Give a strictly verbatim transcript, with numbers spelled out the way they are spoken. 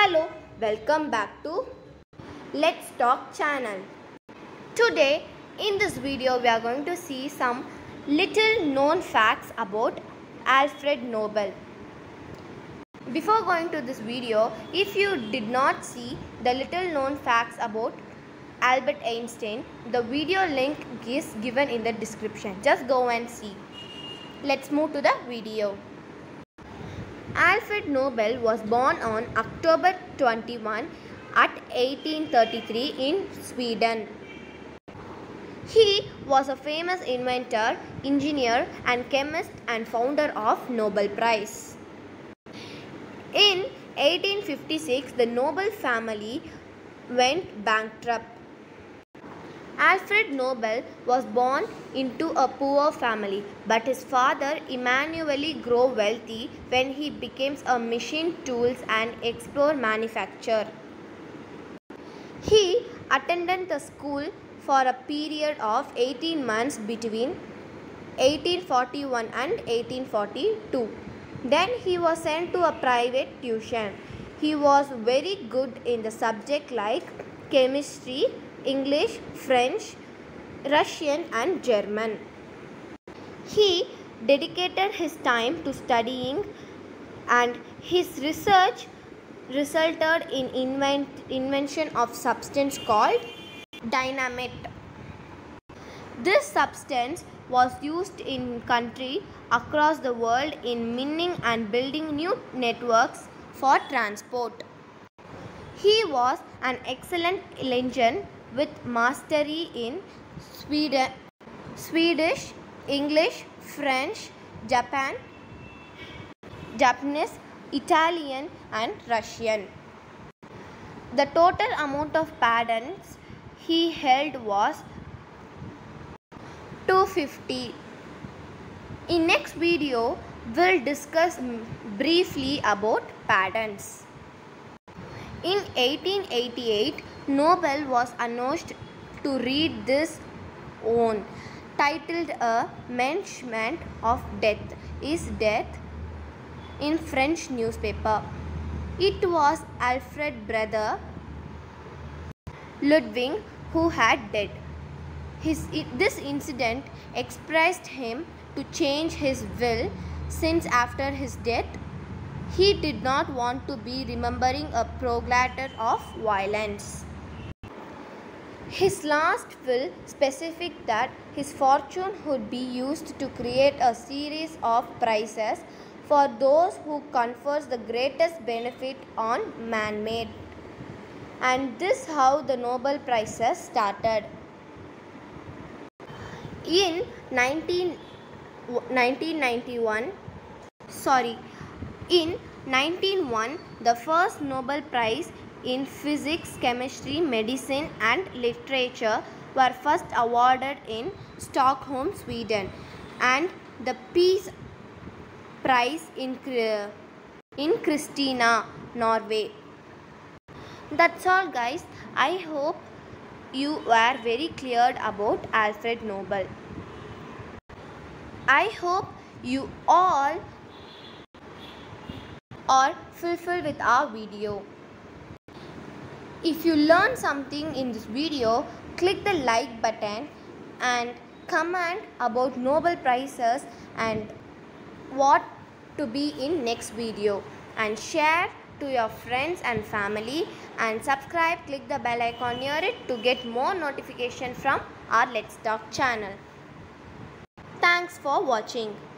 Hello, welcome back to Let's Talk channel. Today in this video we are going to see some little known facts about Alfred Nobel. Before going to this video, if you did not see the little known facts about Albert Einstein, the video link is given in the description. Just go and see. Let's move to the video. Alfred Nobel was born on October twenty-first at eighteen thirty-three in Sweden. He was a famous inventor, engineer and chemist and founder of Nobel Prize. In eighteen fifty-six, the Nobel family went bankrupt. Alfred Nobel was born into a poor family, but his father Emmanuel grew wealthy when he became a machine tools and explorer manufacturer. He attended the school for a period of eighteen months between eighteen forty-one and eighteen forty-two. Then he was sent to a private tuition. He was very good in the subject like chemistry, English, French, Russian and German. He dedicated his time to studying and his research resulted in invent, invention of substance called dynamite. This substance was used in countries across the world in mining and building new networks for transport. He was an excellent engineer with mastery in Sweden, Swedish, English, French, Japan, Japanese, Italian and Russian. The total amount of patents he held was two hundred fifty. In next video, we'll discuss briefly about patents. In eighteen eighty-eight, Nobel was announced to read this own, titled A Mention of Death is Death in French newspaper. It was Alfred's brother Ludwig who had died. His, this incident expressed him to change his will, since after his death he did not want to be remembering a progenitor of violence. His last will specified that his fortune would be used to create a series of prizes for those who confers the greatest benefit on man-made. And this is how the Nobel Prizes started. In nineteen ninety-one, sorry, in nineteen oh one, the first Nobel Prize in Physics, Chemistry, Medicine and Literature were first awarded in Stockholm, Sweden, and the Peace Prize in, in Kristina, Norway. That's all guys. I hope you were very clear about Alfred Nobel. I hope you all are fulfilled with our video. If you learned something in this video, click the like button and comment about Nobel Prizes and what to be in next video, and share to your friends and family, and subscribe, click the bell icon near it to get more notification from our Let's Talk channel. Thanks for watching.